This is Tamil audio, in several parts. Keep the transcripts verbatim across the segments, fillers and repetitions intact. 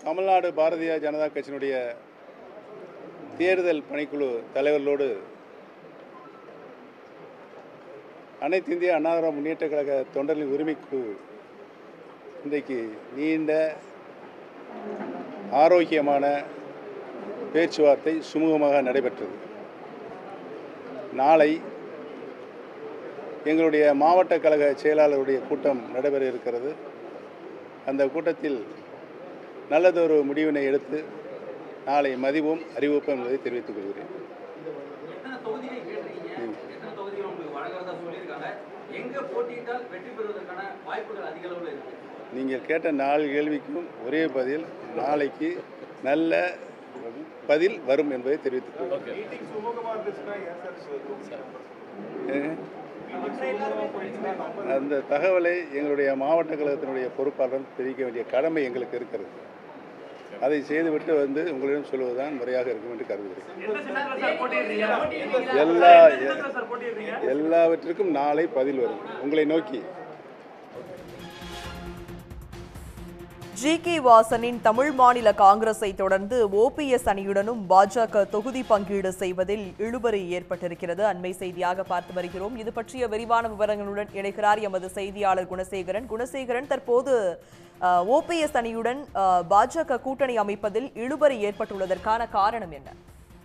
தமிழ்நாடு பாரதிய ஜனதா கட்சியினுடைய தேர்தல் பணிக்குழு தலைவர்களோடு அனைத்து இந்திய அண்ணா திராவிட முன்னேற்றக் கழக தொண்டர்களின் உரிமைக்குழு இன்றைக்கு நீண்ட ஆரோக்கியமான பேச்சுவார்த்தை சுமூகமாக நடைபெற்றது. நாளை எங்களுடைய மாவட்ட கழக செயலாளருடைய கூட்டம் நடைபெற இருக்கிறது. அந்த கூட்டத்தில் நல்லதொரு முடிவினை எடுத்து நாளை மதிவும் அறிவிப்போம் என்பதை தெரிவித்துக் கொள்கிறேன். நீங்கள் கேட்ட நாலு கேள்விக்கும் ஒரே பதில், நாளைக்கு நல்ல பதில் வரும் என்பதை தெரிவித்துக் கொள்கிறேன். அந்த தகவலை எங்களுடைய மாவட்ட கழகத்தினுடைய பொறுப்பாளர் தெரிவிக்க வேண்டிய கடமை எங்களுக்கு இருக்கிறது. அதை செய்துவிட்டு வந்து உங்களிடம் சொல்வதுதான் முறையாக இருக்கும் என்று கருதுகிறேன். எல்லா எல்லாவற்றிற்கும் நாளை பதில் வரும் உங்களை நோக்கி. ஜி கே வாசனின் தமிழ் மாநில காங்கிரஸை தொடர்ந்து ஓபிஎஸ் அணியுடனும் பாஜக தொகுதி பங்கீடு செய்வதில் இழுபறி ஏற்பட்டிருக்கிறது. அண்மை செய்தியாக பார்த்து வருகிறோம். இது பற்றிய விரிவான விவரங்களுடன் இணைகிறார் எமது செய்தியாளர் குணசேகரன். குணசேகரன், தற்போது ஓபிஎஸ் அணியுடன் பாஜக கூட்டணி அமைப்பதில் இழுபறி ஏற்பட்டுள்ளதற்கான காரணம் என்ன?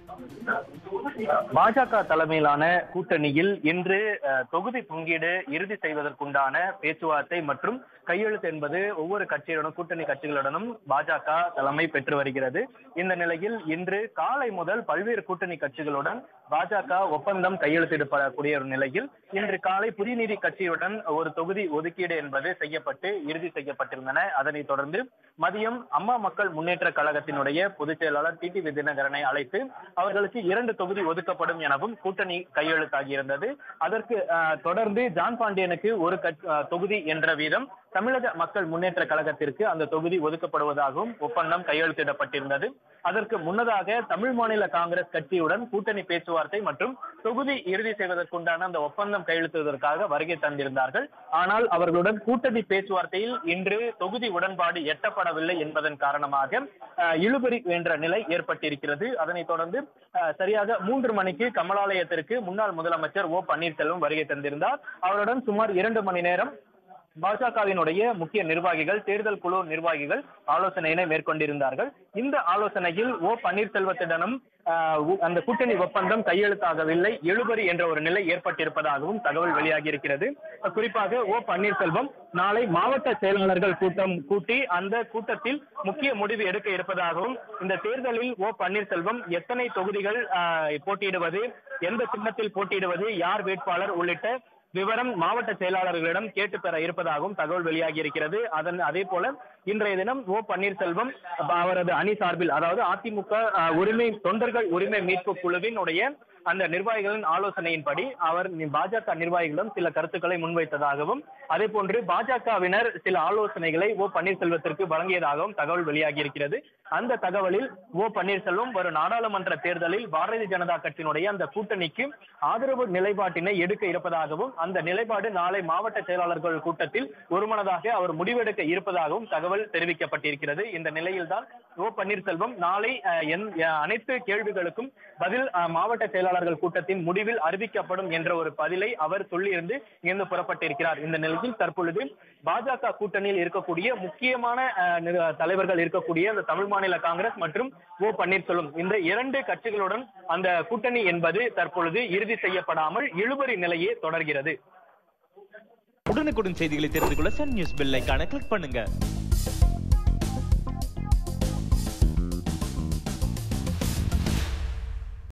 பாஜக தலைமையிலான கூட்டணியில் இன்று தொகுதி பங்கீடு இறுதி செய்வதற்குண்டான பேச்சுவார்த்தை மற்றும் கையெழுத்து என்பது ஒவ்வொரு கட்சியுடனும் கூட்டணி கட்சிகளுடனும் பாஜக தலைமை பெற்று வருகிறது. இந்த நிலையில் இன்று காலை முதல் பல்வேறு கூட்டணி கட்சிகளுடன் பாஜக ஒப்பந்தம் கையெழுத்திடப்படக்கூடிய ஒரு நிலையில் இன்று காலை புதிய நீதி கட்சியுடன் ஒரு தொகுதி ஒதுக்கீடு என்பது செய்யப்பட்டு இறுதி செய்யப்பட்டிருந்தன. அதனைத் தொடர்ந்து மதியம் அம்மா மக்கள் முன்னேற்ற கழகத்தினுடைய பொதுச் செயலாளர் டி டி வி தினகரனை அழைத்து அவர்களுக்கு இரண்டு தொகுதி ஒதுக்கப்படும் எனவும் கூட்டணி கையெழுத்தாகியிருந்தது. அதற்கு தொடர்ந்து ஜான் பாண்டியனுக்கு ஒரு தொகுதி என்ற வீதம் தமிழக மக்கள் முன்னேற்ற கழகத்திற்கு அந்த தொகுதி ஒதுக்கப்படுவதாகவும் ஒப்பந்தம் கையெழுத்திடப்பட்டிருந்தது. அதற்கு முன்னதாக தமிழ் மாநில காங்கிரஸ் கட்சியுடன் கூட்டணி பேச்சுவார்த்தை மற்றும் தொகுதி இறுதி செய்வதற்குண்டான அந்த ஒப்பந்தம் கையெழுத்துவதற்காக வருகை தந்திருந்தார்கள். ஆனால் அவர்களுடன் கூட்டணி பேச்சுவார்த்தையில் இன்று தொகுதி உடன்பாடு எட்டப்படவில்லை என்பதன் காரணமாக இழுபறி என்ற நிலை ஏற்பட்டிருக்கிறது. அதனைத் தொடர்ந்து சரியாக மூன்று மணிக்கு கமலாலயத்திற்கு முன்னாள் முதலமைச்சர் ஓ பன்னீர்செல்வம் வருகை தந்திருந்தார். அவருடன் சுமார் இரண்டு மணி நேரம் பாஜகவினுடைய முக்கிய நிர்வாகிகள், தேர்தல் குழு நிர்வாகிகள் ஆலோசனையினை மேற்கொண்டிருந்தார்கள். இந்த ஆலோசனையில் ஓ பன்னீர்செல்வத்திடனும் அந்த கூட்டணி ஒப்பந்தம் கையெழுத்தாகவில்லை, இழுபறி என்ற ஒரு நிலை ஏற்பட்டிருப்பதாகவும் தகவல் வெளியாகி இருக்கிறது. குறிப்பாக ஓ பன்னீர்செல்வம் நாளை மாவட்ட செயலாளர்கள் கூட்டம் கூட்டி அந்த கூட்டத்தில் முக்கிய முடிவு எடுக்க இருப்பதாகவும், இந்த தேர்தலில் ஓ பன்னீர்செல்வம் எத்தனை தொகுதிகள் போட்டியிடுவது, எந்த சின்னத்தில் போட்டியிடுவது, யார் வேட்பாளர் உள்ளிட்ட விவரம் மாவட்ட செயலாளர்களிடம் கேட்டு பெற இருப்பதாகவும் தகவல் வெளியாகி இருக்கிறது. அதன் அதே போல இன்றைய தினம் ஓ பன்னீர்செல்வம் அவரது அணி சார்பில், அதாவது அதிமுக உரிமை தொண்டர்கள் உரிமை மீட்பு குழுவினுடைய அந்த நிர்வாகிகளின் ஆலோசனையின்படி அவர் பாஜக நிர்வாகிகளிடம் சில கருத்துக்களை முன்வைத்ததாகவும், அதே போன்று பாஜகவினர் சில ஆலோசனைகளை ஓ பன்னீர்செல்வத்திற்கு வழங்கியதாகவும் தகவல் வெளியாகி இருக்கிறது. அந்த தகவலில் ஓ பன்னீர்செல்வம் ஒரு நாடாளுமன்ற தேர்தலில் பாரதிய ஜனதா கட்சியினுடைய அந்த கூட்டணிக்கு ஆதரவு நிலைப்பாட்டினை எடுக்க இருப்பதாகவும், அந்த நிலைப்பாடு நாளை மாவட்ட செயலாளர்கள் கூட்டத்தில் ஒருமனதாக அவர் முடிவெடுக்க இருப்பதாகவும் தகவல் தெரிவிக்கப்பட்டிருக்கிறது. இந்த நிலையில்தான் ஓ பன்னீர்செல்வம் நாளை அனைத்து கேள்விகளுக்கும் பதில் மாவட்ட செயலாளர்கள் கூட்டத்தின் முடிவில் அறிவிக்கப்படும் என்ற ஒரு பதிலை அவர் சொல்லியிருந்து இருந்து புறப்பட்டிருக்கிறார். இந்த நிலையில் தற்பொழுது பாஜக கூட்டணியில் இருக்கக்கூடிய முக்கியமான தலைவர்கள் இருக்கக்கூடிய அந்த தமிழ் மாநில காங்கிரஸ் மற்றும் ஓ பன்னீர்செல்வம் இந்த இரண்டு கட்சிகளுடன் அந்த கூட்டணி என்பது தற்பொழுது இறுதி செய்யப்படாமல் இழுபறி நிலையே தொடர்கிறது. உடனுக்குடன் செய்திகளை தெரிந்து கொள்ள சன் நியூஸ் பெல் ஐகானை கிளிக் பண்ணுங்க.